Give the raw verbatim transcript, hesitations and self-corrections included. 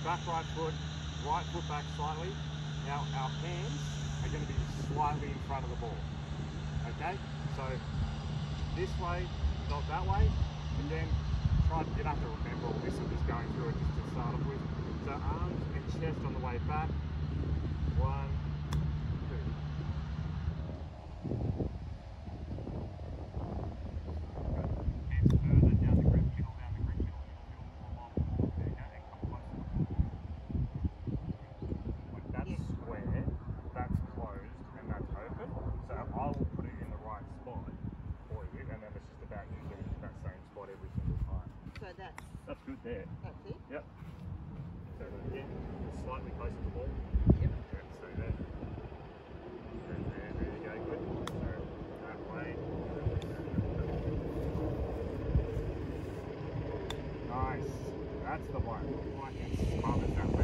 back right foot, right foot back slightly. Now our hands are going to be slightly in front of the ball. Okay, so this way, not that way. Again, try, you don't have to remember all this, I'm just going through it just to start off with. So arms and chest on the way back. One, two. Hands further down the grip, middle down the grip, middle, middle, middle, more along the ball. There you go, and come close to the ball. Like that's yeah. Square, that's closed, and that's open. So I will put it in the right spot for you, and then it's just about you getting to that same spot every single time. So that's that's good there. That's it? Yep. So again, slightly closer to the ball. Yep. Yeah, stay there. And there, there you go, good. So that way. Nice. That's the one. Like it smothers that